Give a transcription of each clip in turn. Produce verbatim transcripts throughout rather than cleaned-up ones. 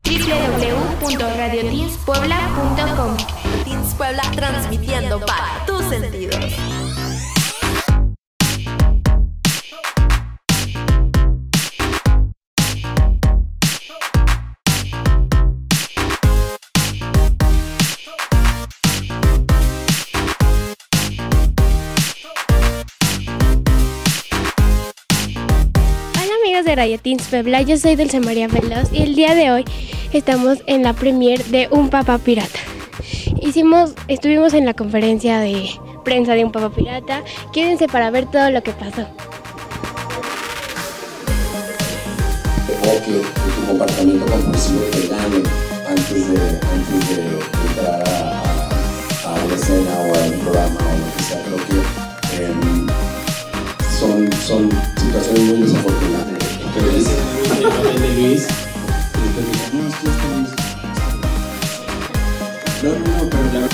w w w punto radio teens puebla punto com. Teens Puebla, transmitiendo para tus sentidos. De Radio Teens Puebla, yo soy Dulce María Veloz y el día de hoy estamos en la premier de Un Papá Pirata. Hicimos, estuvimos en la conferencia de prensa de Un Papá Pirata. Quédense para ver todo lo que pasó. O que tu comportamiento compulsivo te gane antes de, antes de entrar a, a, a una escena o a un programa o lo que sea. Creo que eh, son, son situaciones muy desafortunadas. Que me dicen de Luis y después dicen, no, es que este Luis. No, no, no, pero la verdad.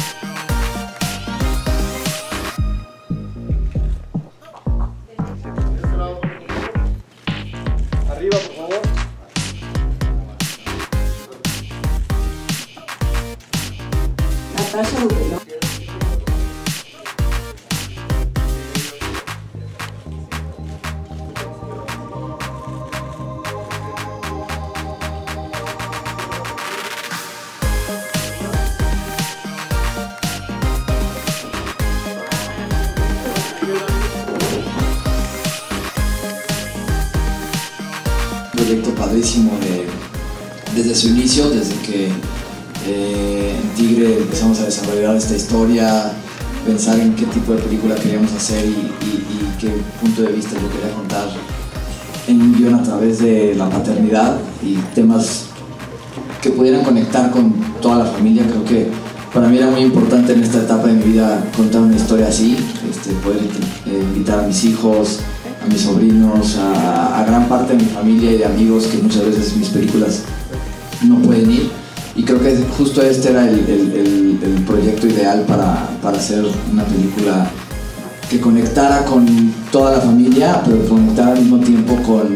Arriba, por favor. Natasha Utelo. Proyecto padrísimo de, desde su inicio, desde que eh, en Tigre empezamos a desarrollar esta historia, pensar en qué tipo de película queríamos hacer y, y, y qué punto de vista yo quería contar en un guión a través de la paternidad y temas que pudieran conectar con toda la familia. Creo que para mí era muy importante en esta etapa de mi vida contar una historia así, este, poder eh, invitar a mis hijos, a mis sobrinos, a, a gran parte de mi familia y de amigos que muchas veces mis películas no pueden ir. Y creo que justo este era el, el, el, el proyecto ideal para, para hacer una película que conectara con toda la familia, pero conectara al mismo tiempo con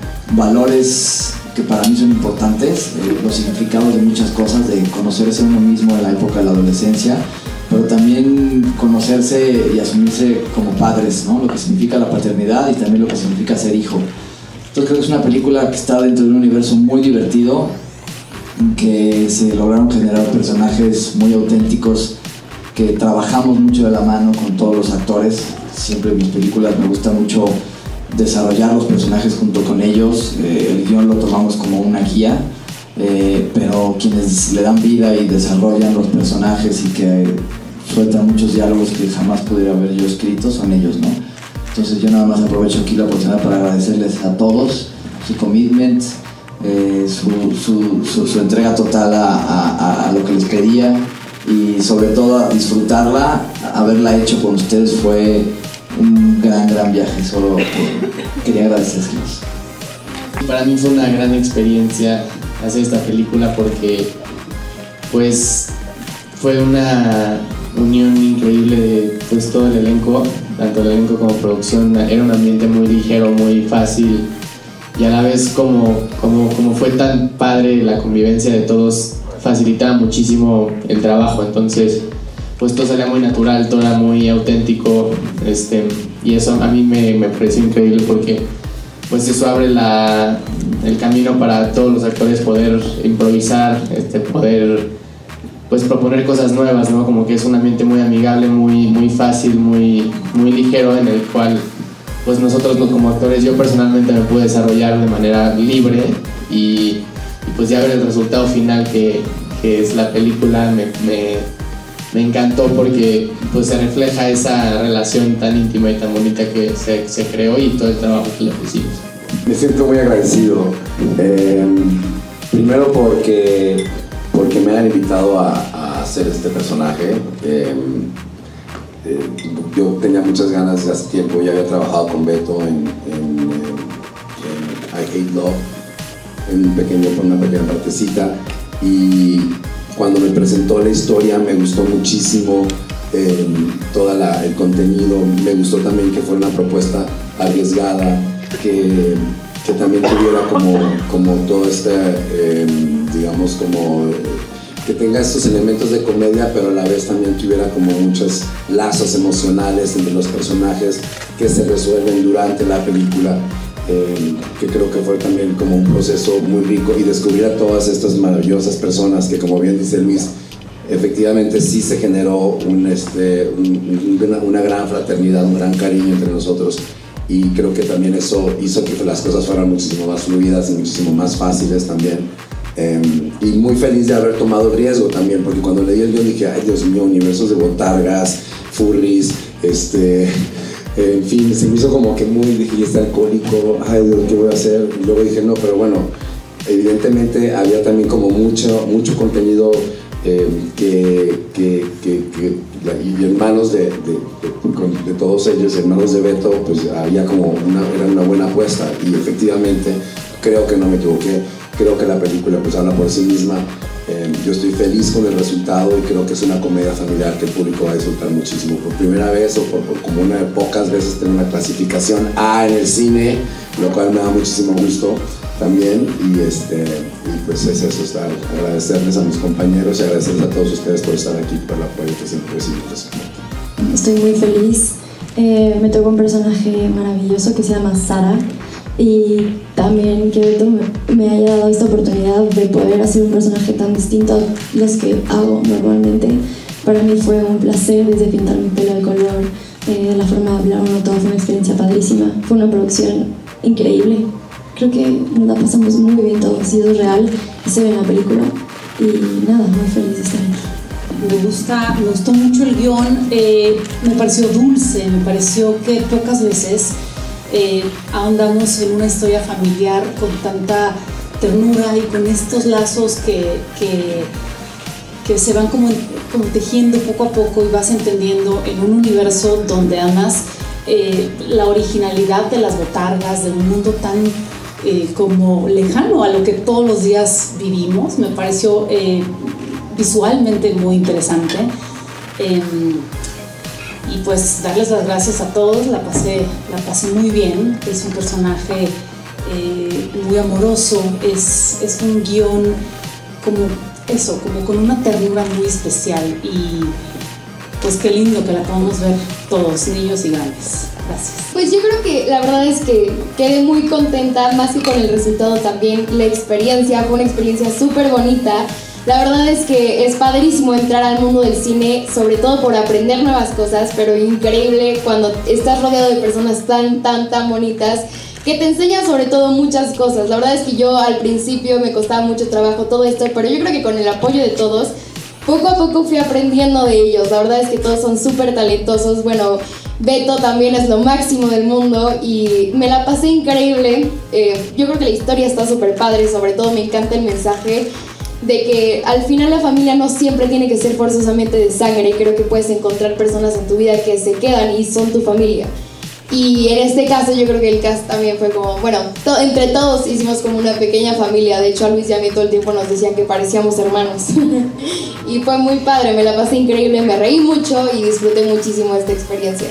valores que para mí son importantes, eh, los significados de muchas cosas, de conocerse a uno mismo en la época de la adolescencia, pero también conocerse y asumirse como padres, ¿no? Lo que significa la paternidad y también lo que significa ser hijo. Entonces creo que es una película que está dentro de un universo muy divertido, en que se lograron generar personajes muy auténticos, que trabajamos mucho de la mano con todos los actores. Siempre en mis películas me gusta mucho desarrollar los personajes junto con ellos. Eh, el guión lo tomamos como una guía, eh, pero quienes le dan vida y desarrollan los personajes y que sueltan muchos diálogos que jamás pudiera haber yo escrito son ellos, ¿no? Entonces yo nada más aprovecho aquí la oportunidad para agradecerles a todos su commitment, eh, su, su, su, su entrega total a, a, a lo que les pedía y sobre todo a disfrutarla. Haberla hecho con ustedes fue un gran, gran viaje. Solo quería agradecerles. Para mí fue una gran experiencia hacer esta película porque pues fue una unión increíble de pues, todo el elenco, tanto el elenco como producción. Era un ambiente muy ligero, muy fácil y a la vez como, como, como fue tan padre la convivencia de todos, facilitaba muchísimo el trabajo. Entonces pues todo salía muy natural, todo era muy auténtico, este, y eso a mí me, me pareció increíble porque pues eso abre la, el camino para todos los actores poder improvisar, este, poder pues proponer cosas nuevas, ¿no? Como que es un ambiente muy amigable, muy, muy fácil, muy, muy ligero, en el cual pues nosotros como actores, yo personalmente me pude desarrollar de manera libre y, y pues ya ver el resultado final que, que es la película me, me, me encantó porque pues se refleja esa relación tan íntima y tan bonita que se, se creó y todo el trabajo que le pusimos. Me siento muy agradecido, eh, primero porque, porque me han invitado a, a hacer este personaje. Eh, eh, yo tenía muchas ganas desde hace tiempo, ya había trabajado con Beto en, en, en I Hate Love, en un pequeño, una pequeña partecita, y cuando me presentó la historia me gustó muchísimo eh, todo el contenido. Me gustó también que fuera una propuesta arriesgada, que, que también tuviera como, como todo este, eh, digamos, digamos, como eh, que tenga estos elementos de comedia, pero a la vez también tuviera como muchos lazos emocionales entre los personajes que se resuelven durante la película, eh, que creo que fue también como un proceso muy rico, y descubrir a todas estas maravillosas personas que, como bien dice Luis, efectivamente sí se generó un, este, un, una, una gran fraternidad, un gran cariño entre nosotros, y creo que también eso hizo que las cosas fueran muchísimo más fluidas y muchísimo más fáciles también. Eh, y muy feliz de haber tomado el riesgo también, porque cuando leí el guión dije, ay Dios mío, universos de botargas, furries, este, eh, en fin, se me hizo como que muy, dije, está alcohólico, ay Dios, ¿qué voy a hacer? Y luego dije, no, pero bueno, evidentemente había también como mucho, mucho contenido eh, que, que, que, que y en manos de, de, de, de todos ellos, en manos de Beto, pues había como una, era una buena apuesta, y efectivamente creo que no me equivoqué. Creo que la película pues habla por sí misma. Eh, yo estoy feliz con el resultado y creo que es una comedia familiar que el público va a disfrutar muchísimo. Por primera vez, o por, por como una de pocas veces, tener una clasificación A en el cine, lo cual me da muchísimo gusto también. Y, este, y pues es eso, estar, agradecerles a mis compañeros y agradecerles a todos ustedes por estar aquí, por el apoyo que siempre recibimos. Estoy muy feliz. Eh, me tocó un personaje maravilloso que se llama Sara. Y también que Beto me haya dado esta oportunidad de poder hacer un personaje tan distinto a los que hago normalmente. Para mí fue un placer, desde pintar mi pelo de color, eh, la forma de hablar, bueno, todo fue una experiencia padrísima. Fue una producción increíble. Creo que nos la pasamos muy bien todos, ha sido real y se ve en la película. Y nada, muy feliz de estar aquí. Me gusta, me gustó mucho el guión, eh, me pareció dulce, me pareció que pocas veces Eh, ahondamos en una historia familiar con tanta ternura y con estos lazos que, que, que se van como, como tejiendo poco a poco, y vas entendiendo en un universo donde además eh, la originalidad de las botargas, de un mundo tan eh, como lejano a lo que todos los días vivimos, me pareció eh, visualmente muy interesante. Eh, Y pues darles las gracias a todos, la pasé, la pasé muy bien. Es un personaje eh, muy amoroso, es, es un guión como eso, como con una ternura muy especial, y pues qué lindo que la podamos ver todos, niños y grandes. Gracias. Pues yo creo que la verdad es que quedé muy contenta, más que con el resultado, también la experiencia, fue una experiencia súper bonita. La verdad es que es padrísimo entrar al mundo del cine, sobre todo por aprender nuevas cosas, pero increíble cuando estás rodeado de personas tan, tan, tan bonitas que te enseñan sobre todo muchas cosas. La verdad es que yo al principio me costaba mucho trabajo todo esto, pero yo creo que con el apoyo de todos, poco a poco fui aprendiendo de ellos. La verdad es que todos son súper talentosos. Bueno, Beto también es lo máximo del mundo y me la pasé increíble. Eh, yo creo que la historia está súper padre, sobre todo me encanta el mensaje de que al final la familia no siempre tiene que ser forzosamente de sangre. Creo que puedes encontrar personas en tu vida que se quedan y son tu familia. Y en este caso yo creo que el cast también fue como, bueno, to- entre todos hicimos como una pequeña familia. De hecho a Luis y a mí todo el tiempo nos decían que parecíamos hermanos. Y fue muy padre, me la pasé increíble, me reí mucho y disfruté muchísimo esta experiencia.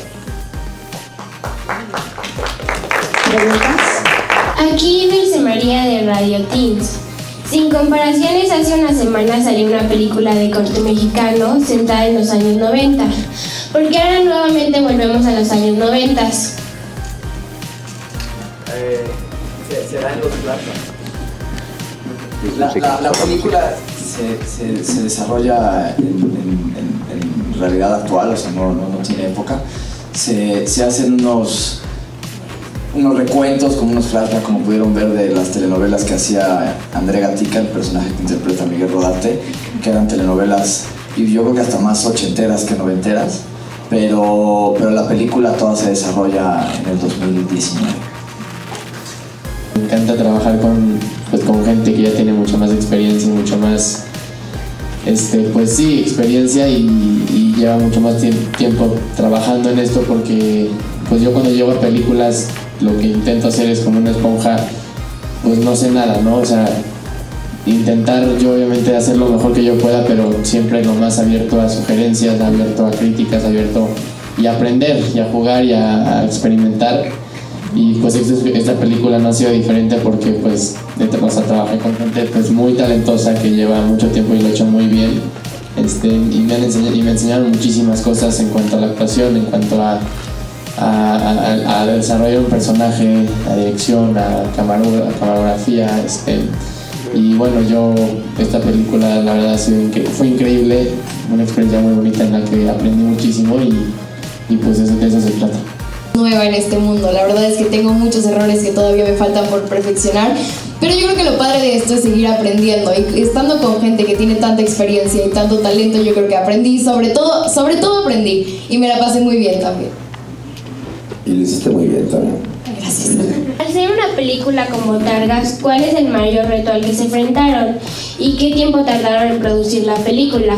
¿Preguntas? Aquí Dulce María de Radio Teens. Sin comparaciones, hace unas semanas salió una película de corte mexicano centrada en los años noventa. ¿Por qué ahora nuevamente volvemos a los años noventa? Eh, será en los platos. La, la, la película se, se, se desarrolla en, en, en, en realidad actual, o sea, no, no, no tiene época. Se, se hacen unos, unos recuentos, como unos flashbacks, como pudieron ver, de las telenovelas que hacía André Gatica, el personaje que interpreta a Miguel Rodarte, que eran telenovelas, y yo creo que hasta más ochenteras que noventeras, pero, pero la película toda se desarrolla en el dos mil diecinueve. Me encanta trabajar con, pues, con gente que ya tiene mucha más experiencia, mucho más, este, pues sí, experiencia y, y lleva mucho más tie- tiempo trabajando en esto, porque pues yo cuando llego a películas lo que intento hacer es como una esponja, pues no sé nada, ¿no? O sea, intentar yo obviamente hacer lo mejor que yo pueda, pero siempre lo más abierto a sugerencias, abierto a críticas, abierto y a aprender y a jugar y a, a experimentar. Y pues esta, esta película no ha sido diferente, porque pues de, o sea, trabajé con gente pues muy talentosa que lleva mucho tiempo y lo ha hecho muy bien. Este, y, me han enseñado, y me enseñaron muchísimas cosas en cuanto a la actuación, en cuanto a, a, a, a desarrollar un personaje, a dirección, a, camaro, a camarografía. Este, y bueno, yo, esta película la verdad fue increíble, una experiencia muy bonita en la que aprendí muchísimo y, y pues eso, de eso se trata. Nueva en este mundo, la verdad es que tengo muchos errores que todavía me faltan por perfeccionar, pero yo creo que lo padre de esto es seguir aprendiendo, y estando con gente que tiene tanta experiencia y tanto talento, yo creo que aprendí, sobre todo, sobre todo aprendí, y me la pasé muy bien también. Y lo hiciste muy bien también. Gracias. Al ser una película con botargas, ¿cuál es el mayor reto al que se enfrentaron? ¿Y qué tiempo tardaron en producir la película?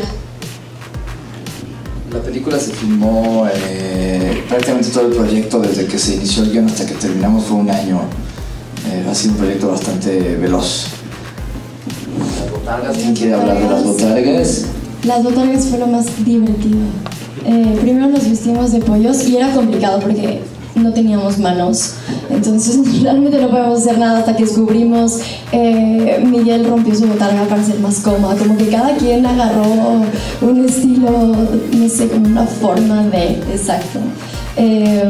La película se filmó eh, prácticamente todo el proyecto, desde que se inició el guión hasta que terminamos, fue un año. Eh, ha sido un proyecto bastante veloz. ¿Las botargas? ¿Quién quiere hablar de las botargas? Las botargas fue lo más divertido. Eh, primero nos vestimos de pollos y era complicado porque no teníamos manos, entonces realmente no podíamos hacer nada hasta que descubrimos, eh, Miguel rompió su botarga para ser más cómoda, como que cada quien agarró un estilo, no sé, como una forma de, exacto. Eh,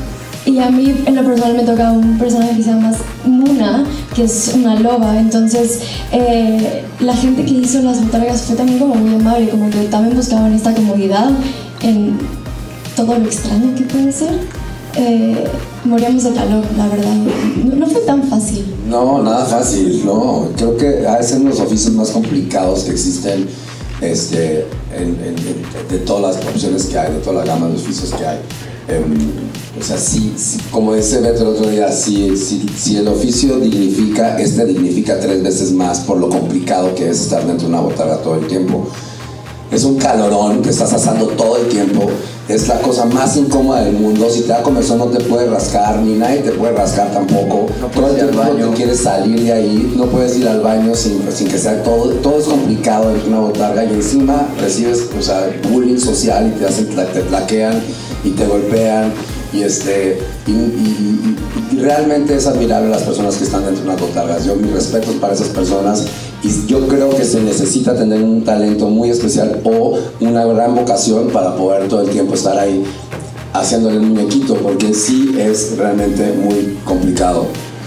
y a mí en lo personal me toca un personaje que se llama Muna, que es una loba, entonces eh, la gente que hizo las botargas fue también como muy amable, como que también buscaban esta comodidad en todo lo extraño que puede ser. Eh, moríamos de calor, la verdad. No, no fue tan fácil. No, nada fácil, no. Creo que ha de ser uno de los oficios más complicados que existen, este, en, en, en, de todas las opciones que hay, de toda la gama de oficios que hay. Eh, o sea, sí, sí, como dice Beto el otro día, si, si, si el oficio dignifica, este dignifica tres veces más por lo complicado que es estar dentro de una botarga todo el tiempo. Es un calorón que estás asando todo el tiempo. Es la cosa más incómoda del mundo. Si te da comezón no te puedes rascar, ni nadie te puede rascar tampoco. No puedes ir al baño. Te quieres salir de ahí, no puedes ir al baño sin, sin que sea todo. Todo es complicado en una botarga y encima recibes, o sea, bullying social y te hacen, te plaquean y te golpean. Y, este, y, y, y, y realmente es admirable las personas que están dentro de unas botargas. Yo mis respetos para esas personas, y yo creo que se necesita tener un talento muy especial o una gran vocación para poder todo el tiempo estar ahí haciéndole el muñequito, porque sí es realmente muy complicado.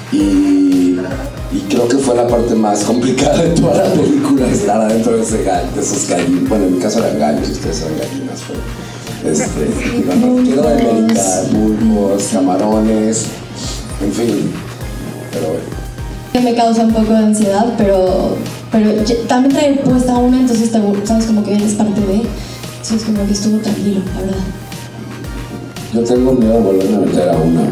Y, y creo que fue la parte más complicada de toda la película, estar adentro de, ese gallo, de esos gallinos. Bueno, en mi caso eran gallos, ustedes eran gallinas, pero Este, bueno, quiero demeritar pulpos, camarones, en fin, pero bueno. Me causa un poco de ansiedad, pero, pero también traer puesta una, entonces te, sabes como que eres parte de, entonces como que estuvo tranquilo, la verdad. Yo tengo miedo de volverme a meter a una.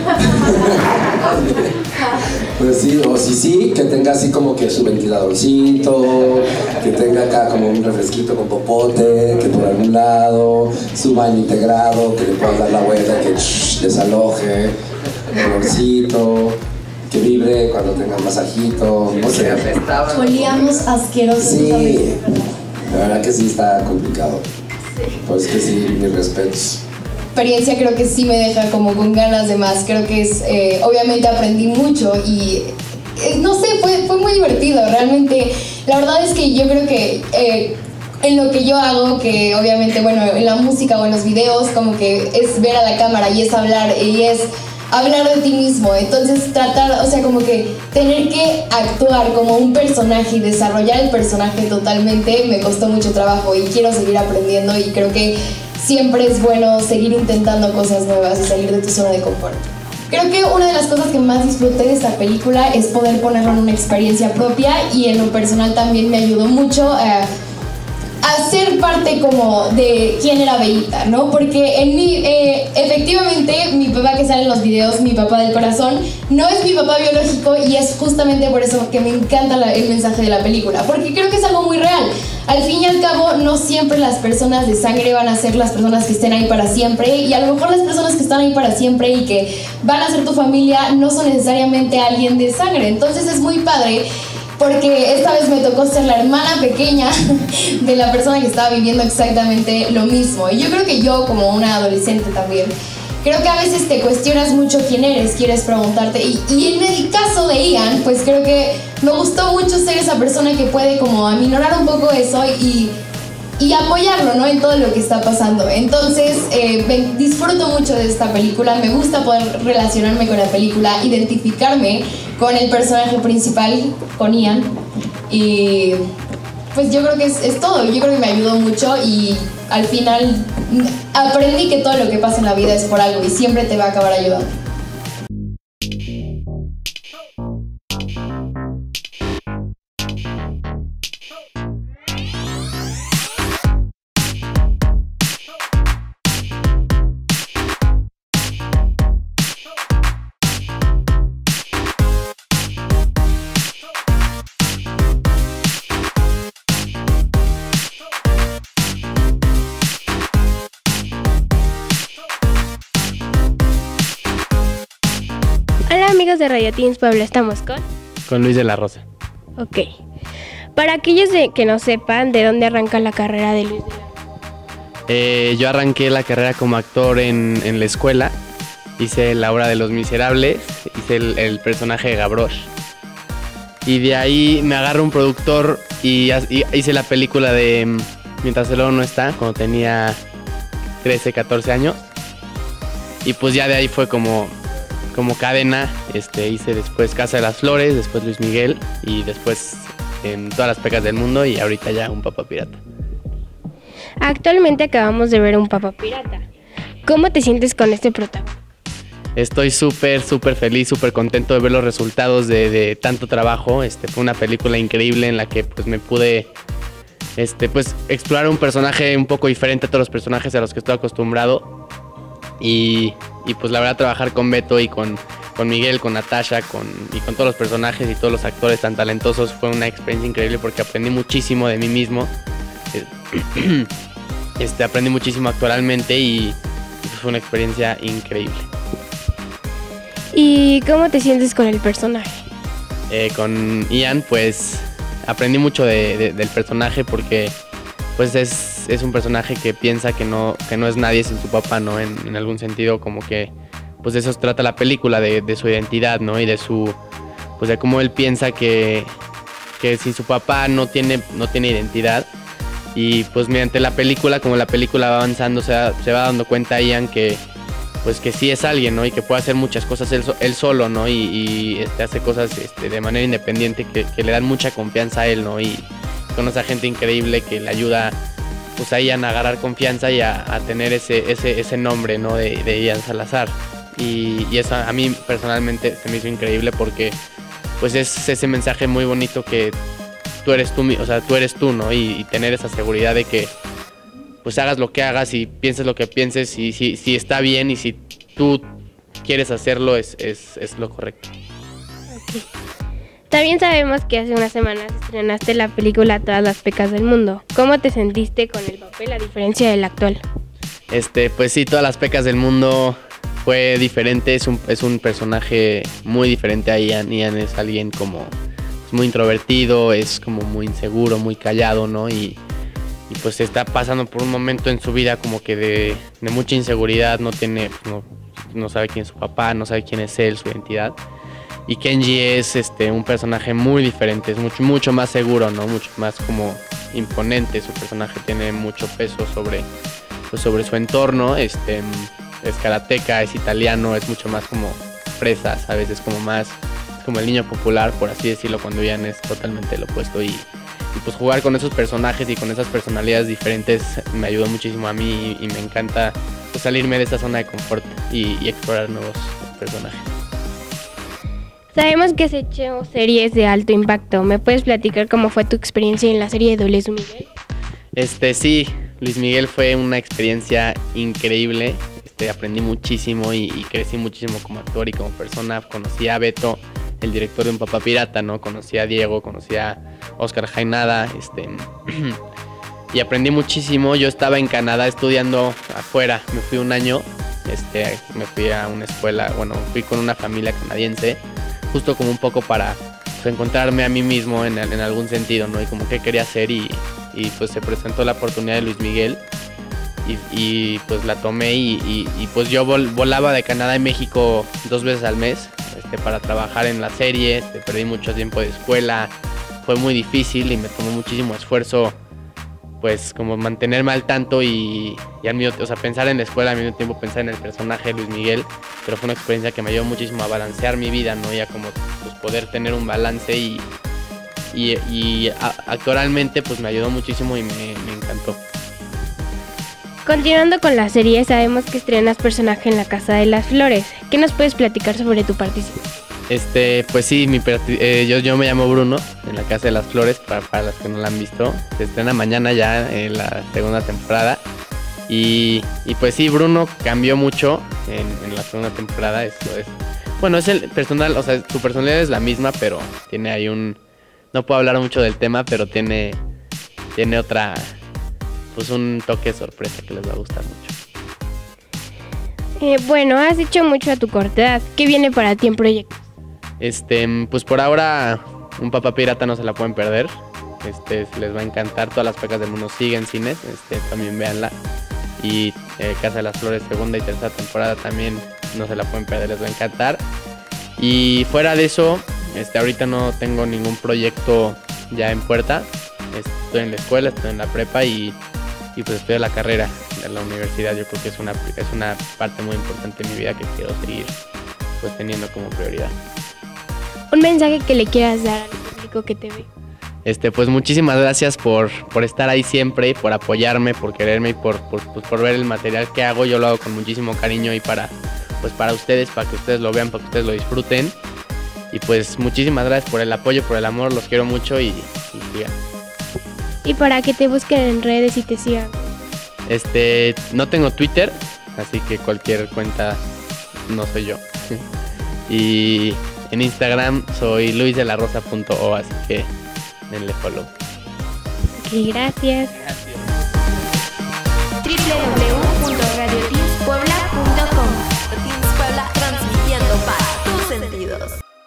Pues sí, o sí, sí, que tenga así como que su ventiladorcito, que tenga acá como un refresquito con popote, que por algún lado, su baño integrado, que le puedas dar la vuelta, que shh, desaloje, olorcito, que vibre cuando tenga masajito, no sé. Olíamos asquerosos. Sí, la verdad que sí está complicado. Pues que sí, mis respetos. Experiencia creo que sí me deja como con ganas de más. Creo que es, eh, obviamente aprendí mucho y eh, no sé, fue, fue muy divertido. Realmente, la verdad es que yo creo que eh, en lo que yo hago, que obviamente, bueno, en la música o en los videos, como que es ver a la cámara y es hablar y es hablar de ti mismo. Entonces tratar, o sea, como que tener que actuar como un personaje y desarrollar el personaje totalmente me costó mucho trabajo y quiero seguir aprendiendo, y creo que siempre es bueno seguir intentando cosas nuevas y salir de tu zona de confort. Creo que una de las cosas que más disfruté de esta película es poder ponerlo en una experiencia propia, y en lo personal también me ayudó mucho a, a ser parte como de quién era Bellita, ¿no? Porque en mi, eh, efectivamente mi papá que sale en los videos, mi papá del corazón, no es mi papá biológico, y es justamente por eso que me encanta la, el mensaje de la película, porque creo que es algo muy real. Al fin y al cabo, no siempre las personas de sangre van a ser las personas que estén ahí para siempre, y a lo mejor las personas que están ahí para siempre y que van a ser tu familia no son necesariamente alguien de sangre. Entonces es muy padre, porque esta vez me tocó ser la hermana pequeña de la persona que estaba viviendo exactamente lo mismo. Y yo creo que yo, como una adolescente también, creo que a veces te cuestionas mucho quién eres, quieres preguntarte. Y, y en el caso de Ian, pues creo que me gustó mucho ser esa persona que puede como aminorar un poco eso y, y apoyarlo, ¿no? En todo lo que está pasando. Entonces, eh, me, disfruto mucho de esta película, me gusta poder relacionarme con la película, identificarme con el personaje principal, con Ian. Y pues yo creo que es, es todo, yo creo que me ayudó mucho y al final aprendí que todo lo que pasa en la vida es por algo y siempre te va a acabar ayudando. Hola amigos de Radio Teens Puebla, estamos con... Con Luis de la Rosa. Ok. Para aquellos de, que no sepan de dónde arranca la carrera de Luis de la Rosa. Eh, yo arranqué la carrera como actor en, en la escuela. Hice la obra de Los Miserables, hice el, el personaje de Gavroche. Y de ahí me agarró un productor y, y hice la película de Mientras el oro no está, cuando tenía trece, catorce años. Y pues ya de ahí fue como... como cadena, este, hice después Casa de las Flores, después Luis Miguel y después en Todas las Pecas del Mundo y ahorita ya Un Papá Pirata. Actualmente acabamos de ver Un Papá Pirata. ¿Cómo te sientes con este protagonista? Estoy súper, súper feliz, súper contento de ver los resultados de, de tanto trabajo. Este, fue una película increíble en la que pues, me pude este, pues, explorar un personaje un poco diferente a todos los personajes a los que estoy acostumbrado. Y, y pues la verdad trabajar con Beto y con, con Miguel, con Natasha con, y con todos los personajes y todos los actores tan talentosos fue una experiencia increíble porque aprendí muchísimo de mí mismo. Este, aprendí muchísimo actualmente y, y fue una experiencia increíble. ¿Y cómo te sientes con el personaje? Eh, con Ian pues aprendí mucho de, de, del personaje porque pues es, es un personaje que piensa que no, que no es nadie sin su papá, ¿no? En, en algún sentido como que pues de eso trata la película, de, de su identidad, ¿no? Y de su, pues de cómo él piensa que, que sin su papá no tiene, no tiene identidad. Y pues mediante la película, como la película va avanzando, se va, se va dando cuenta Ian que pues que sí es alguien, ¿no? Y que puede hacer muchas cosas él, él solo, ¿no? Y, y este, hace cosas este, de manera independiente que, que le dan mucha confianza a él, ¿no? Y conoce a gente increíble que le ayuda pues a Ian a agarrar confianza y a, a tener ese, ese, ese nombre, ¿no? De, de Ian Salazar. Y, y eso a mí personalmente se me hizo increíble porque pues es ese mensaje muy bonito que tú eres tú, o sea, tú eres tú, ¿no? Y, y tener esa seguridad de que pues hagas lo que hagas y pienses lo que pienses y si, si está bien y si tú quieres hacerlo es, es, es lo correcto. Okay. También sabemos que hace unas semanas estrenaste la película Todas las Pecas del Mundo. ¿Cómo te sentiste con el papel a diferencia del actual? Este, pues sí, Todas las Pecas del Mundo fue diferente, es un, es un personaje muy diferente a Ian. Ian es alguien como pues, muy introvertido, es como muy inseguro, muy callado, ¿no? Y Y pues está pasando por un momento en su vida como que de, de mucha inseguridad, no tiene, no, no sabe quién es su papá, no sabe quién es él, su identidad. Y Kenji es este, un personaje muy diferente, es mucho, mucho más seguro, ¿no? Mucho más como imponente, su personaje tiene mucho peso sobre, pues sobre su entorno, este, es karateca, es italiano, es mucho más como fresa, ¿sabes? Es como más, es como el niño popular, por así decirlo, cuando Ian es totalmente lo opuesto. Y Y pues jugar con esos personajes y con esas personalidades diferentes me ayudó muchísimo a mí y me encanta pues, salirme de esa zona de confort y, y explorar nuevos personajes. Sabemos que has hecho series de alto impacto. ¿Me puedes platicar cómo fue tu experiencia en la serie de Luis Miguel? Este, sí, Luis Miguel fue una experiencia increíble. Este, aprendí muchísimo y, y crecí muchísimo como actor y como persona. Conocí a Beto, el director de Un Papá Pirata, ¿no? Conocí a Diego, conocí a Oscar Jaenada, este, y aprendí muchísimo. Yo estaba en Canadá estudiando afuera, me fui un año, este, me fui a una escuela, bueno, fui con una familia canadiense, justo como un poco para pues, encontrarme a mí mismo en, en algún sentido, ¿no? Y como qué quería hacer y, y pues se presentó la oportunidad de Luis Miguel y, y pues la tomé y, y, y pues yo vol, volaba de Canadá a México dos veces al mes este, para trabajar en la serie. Este, perdí mucho tiempo de escuela, fue muy difícil y me tomó muchísimo esfuerzo pues como mantenerme al tanto y, y al mismo, o sea, pensar en la escuela, al mismo tiempo pensar en el personaje de Luis Miguel, pero fue una experiencia que me ayudó muchísimo a balancear mi vida, ¿no? Y a como pues, poder tener un balance y, y, y a, actualmente pues me ayudó muchísimo y me, me encantó. Continuando con la serie, sabemos que estrenas personaje en La Casa de las Flores. ¿Qué nos puedes platicar sobre tu participación? Este, pues sí, mi, eh, yo, yo me llamo Bruno, en La Casa de las Flores, para, para las que no la han visto. Se estrena mañana ya en la segunda temporada. Y, y pues sí, Bruno cambió mucho en, en la segunda temporada. Eso es, bueno, es el personal, o sea, su personalidad es la misma, pero tiene ahí un... No puedo hablar mucho del tema, pero tiene, tiene otra... Pues un toque de sorpresa que les va a gustar mucho. Eh, bueno, has hecho mucho a tu corta edad. ¿Qué viene para ti en proyectos? Este, pues por ahora, Un Papá Pirata no se la pueden perder. Este, les va a encantar. Todas las pecas del mundo siguen cines. Este, también véanla. Y eh, Casa de las Flores, segunda y tercera temporada también no se la pueden perder, les va a encantar. Y fuera de eso, este, ahorita no tengo ningún proyecto ya en puerta. Estoy en la escuela, estoy en la prepa y, y pues estoy en la carrera de la universidad. Yo creo que es una, es una parte muy importante de mi vida que quiero seguir pues teniendo como prioridad. Un mensaje que le quieras dar al público que te ve. Este, pues muchísimas gracias por, por estar ahí siempre, por apoyarme, por quererme y por, por, pues por ver el material que hago. Yo lo hago con muchísimo cariño y para, pues para ustedes, para que ustedes lo vean, para que ustedes lo disfruten. Y pues muchísimas gracias por el apoyo, por el amor, los quiero mucho y, y sigan. Y para que te busquen en redes y te sigan. Este, no tengo Twitter, así que cualquier cuenta no soy yo. Y en Instagram soy luis de la rosa punto o, así que denle follow. Ok, gracias. Gracias. Triple